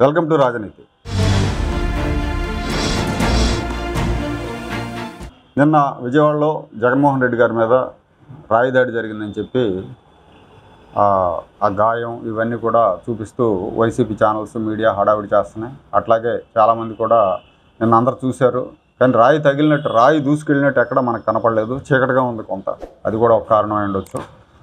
Welcome to రాజనీతి. నిన్న విజయవాడలో జగన్మోహన్ రెడ్డి గారి మీద రాయి దాడి జరిగిందని చెప్పి ఆ గాయం ఇవన్నీ కూడా చూపిస్తూ వైసీపీ ఛానల్స్ మీడియా హడావిడి చేస్తున్నాయి. అట్లాగే చాలామంది కూడా నిన్న అందరు చూశారు. కానీ రాయి తగిలినట్టు, రాయి దూసుకెళ్ళినట్టు ఎక్కడ మనకు కనపడలేదు. చీకటిగా ఉంది కొంత. అది కూడా ఒక కారణం అయి ఉండొచ్చు.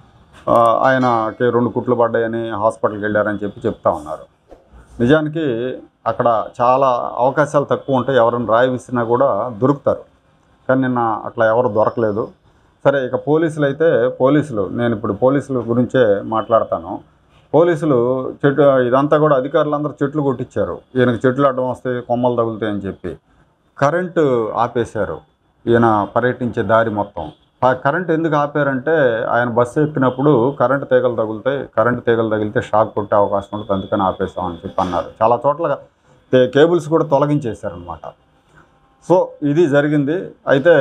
ఆయనకి 2 కుట్లు పడ్డాయని హాస్పిటల్కి వెళ్ళారని చెప్తా ఉన్నారు. నిజానికి అక్కడ చాలా అవకాశాలు తక్కువ ఉంటాయి. ఎవరైనా రాయి విసిరినా కూడా దొరుకుతారు. కానీ నిన్న అట్లా ఎవరు దొరకలేదు. సరే, ఇక పోలీసులు నేను ఇప్పుడు పోలీసుల గురించే మాట్లాడతాను. పోలీసులు ఇదంతా కూడా అధికారులందరూ చెట్లు కొట్టించారు. ఈయనకు చెట్లు అడ్డం వస్తాయి, కొమ్మలు తగులుతాయని చెప్పి కరెంటు ఆపేశారు. ఈయన పర్యటించే దారి మొత్తం. కరెంటు ఎందుకు ఆపారంటే ఆయన బస్సు ఎక్కినప్పుడు కరెంటు తీగలు తగిలితే షాక్ కొట్టే అవకాశం ఉంటుంది, అందుకని ఆపేసామని చెప్పి అన్నారు. చాలా చోట్ల కేబుల్స్ కూడా తొలగించేశారనమాట. సో ఇది జరిగింది. అయితే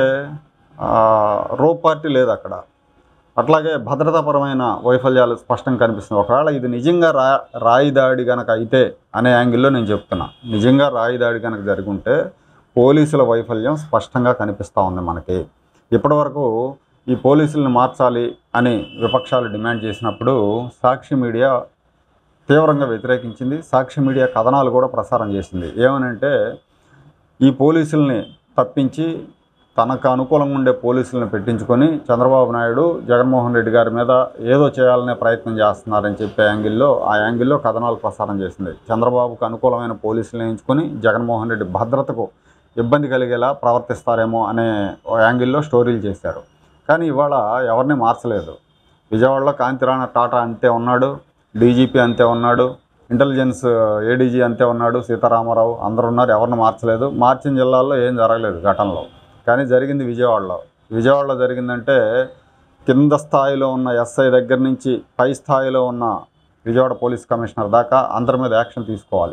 రోప్ పార్టీ లేదు అక్కడ. అట్లాగే భద్రతాపరమైన వైఫల్యాలు స్పష్టంగా కనిపిస్తుంది. ఒకవేళ ఇది నిజంగా రాయి దాడి కనుక అయితే అనే యాంగిల్లో నేను చెప్తున్నా. నిజంగా రాయి దాడి కనుక జరుగుంటే పోలీసుల వైఫల్యం స్పష్టంగా కనిపిస్తూ ఉంది మనకి. ఇప్పటివరకు ఈ పోలీసులను మార్చాలి అని విపక్షాలు డిమాండ్ చేసినప్పుడు సాక్షి మీడియా తీవ్రంగా వ్యతిరేకించింది. సాక్షి మీడియా కథనాలు కూడా ప్రసారం చేసింది. ఏమనంటే, ఈ పోలీసుల్ని తప్పించి తనకు అనుకూలంగా ఉండే పోలీసులను పెట్టించుకొని చంద్రబాబు నాయుడు జగన్మోహన్ రెడ్డి గారి మీద ఏదో చేయాలనే ప్రయత్నం చేస్తున్నారని చెప్పే యాంగిల్లో కథనాలు ప్రసారం చేసింది. చంద్రబాబుకు అనుకూలమైన పోలీసులను ఎంచుకొని జగన్మోహన్ రెడ్డి భద్రతకు ఇబ్బంది కలిగేలా ప్రవర్తిస్తారేమో అనే యాంగిల్లో స్టోరీలు చేశారు. కానీ ఇవాళ ఎవరిని మార్చలేదు. విజయవాడలో కాంతిరాణ టాటా అంతే ఉన్నాడు, డీజీపీ అంతే ఉన్నాడు, ఇంటెలిజెన్స్ ఏడీజీ అంతే ఉన్నాడు, సీతారామారావు అందరూ ఉన్నారు. ఎవరిని మార్చలేదు. మార్చిన జిల్లాల్లో ఏం జరగలేదు ఘటనలో. కానీ జరిగింది విజయవాడలో జరిగిందంటే కింద స్థాయిలో ఉన్న ఎస్ఐ దగ్గర నుంచి పై స్థాయిలో ఉన్న విజయవాడ పోలీస్ కమిషనర్ దాకా అందరి మీద యాక్షన్ తీసుకోవాలి.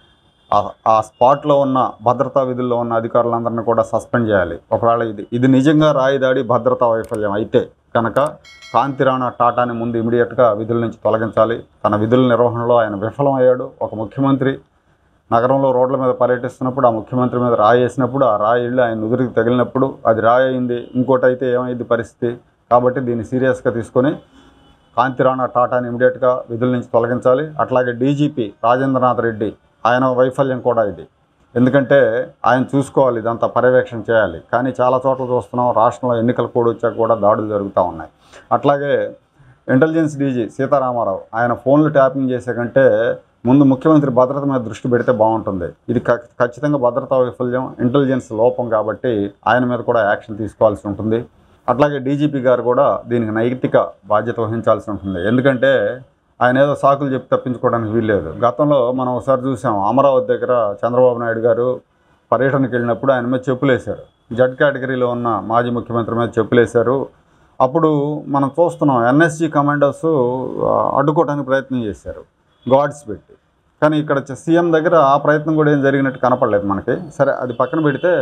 ఆ స్పాట్లో ఉన్న భద్రతా విధుల్లో ఉన్న అధికారులందరినీ కూడా సస్పెండ్ చేయాలి. ఒకవేళ ఇది నిజంగా రాయి దాడి భద్రతా వైఫల్యం అయితే కనుక కాంతిరాణ టాటాని ముందు ఇమీడియట్గా విధుల నుంచి తొలగించాలి. తన విధుల నిర్వహణలో ఆయన విఫలమయ్యాడు. ఒక ముఖ్యమంత్రి నగరంలో రోడ్ల మీద పర్యటిస్తున్నప్పుడు ఆ ముఖ్యమంత్రి మీద రాయి వేసినప్పుడు ఆ రాయి ఇళ్ళు ఆయన నుదురికి తగిలినప్పుడు అది రాయి అయింది, ఇంకోటి అయితే ఏమైంది పరిస్థితి. కాబట్టి దీన్ని సీరియస్గా తీసుకొని కాంతిరాణ టాటాని ఇమీడియట్గా విధుల నుంచి తొలగించాలి. అట్లాగే డీజీపీ రాజేంద్రనాథ్ రెడ్డి ఆయన వైఫల్యం కూడా ఇది. ఎందుకంటే ఆయన చూసుకోవాలి, ఇదంతా పర్యవేక్షణ చేయాలి. కానీ చాలా చోట్ల చూస్తున్నాం, రాష్ట్రంలో ఎన్నికల కోడ్ వచ్చాక కూడా దాడులు జరుగుతూ ఉన్నాయి. అట్లాగే ఇంటెలిజెన్స్ డీజీ సీతారామారావు ఆయన ఫోన్లు ట్యాపింగ్ చేసే కంటే ముందు ముఖ్యమంత్రి భద్రత మీద దృష్టి పెడితే బాగుంటుంది. ఇది ఖచ్చితంగా భద్రతా వైఫల్యం, ఇంటెలిజెన్స్ లోపం. కాబట్టి ఆయన మీద కూడా యాక్షన్ తీసుకోవాల్సి ఉంటుంది. అట్లాగే డీజీపీ గారు కూడా దీనికి నైతిక బాధ్యత వహించాల్సి ఉంటుంది. ఎందుకంటే ఆయన ఏదో సాకులు చెప్పి తప్పించుకోవడానికి వీల్లేదు. గతంలో మనం ఒకసారి చూసాం, అమరావతి దగ్గర చంద్రబాబు నాయుడు గారు పర్యటనకు వెళ్ళినప్పుడు ఆయన మీద చెప్పులేశారు. జడ్ కేటగిరీలో ఉన్న మాజీ ముఖ్యమంత్రి మీద చెప్పులేశారు. అప్పుడు మనం చూస్తున్నాం, ఎన్ఎస్జీ కమాండర్స్ అడ్డుకోవడానికి ప్రయత్నం చేశారు గార్డ్స్ పెట్టి. కానీ ఇక్కడ సీఎం దగ్గర ఆ ప్రయత్నం కూడా ఏం జరిగినట్టు కనపడలేదు మనకి. సరే, అది పక్కన పెడితే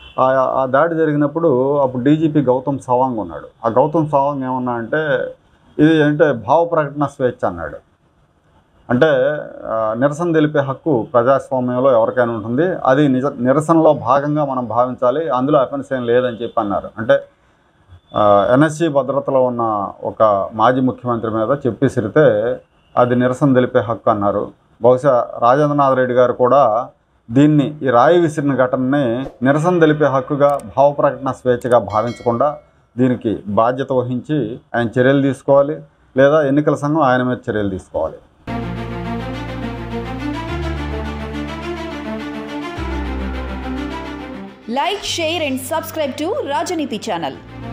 ఆ దాడి జరిగినప్పుడు అప్పుడు డీజీపీ గౌతమ్ సవాంగ్ ఉన్నాడు. ఆ గౌతమ్ సవాంగ్ ఏమన్నా అంటే, ఇది అంటే భావ ప్రకటన స్వేచ్ఛ అన్నాడు. అంటే నిరసన తెలిపే హక్కు ప్రజాస్వామ్యంలో ఎవరికైనా ఉంటుంది, అది నిరసనలో భాగంగా మనం భావించాలి, అందులో అఫెన్స్ ఏం లేదని చెప్పి అన్నారు. అంటే ఎన్ఎస్జీ భద్రతలో ఉన్న ఒక మాజీ ముఖ్యమంత్రి మీద చెప్పేసిరితే అది నిరసన తెలిపే హక్కు అన్నారు. బహుశా రాజేంద్రనాథ్ రెడ్డి గారు కూడా దీన్ని, ఈ రాయి విసిరిన ఘటనని నిరసన తెలిపే హక్కుగా, భావ ప్రకటన స్వేచ్ఛగా భావించకుండా దీనికి బాధ్యత వహించి ఆయన చర్యలు తీసుకోవాలి, లేదా ఎన్నికల సంఘం ఆయన మీద చర్యలు తీసుకోవాలి. Like, share and subscribe to Rajaniti channel.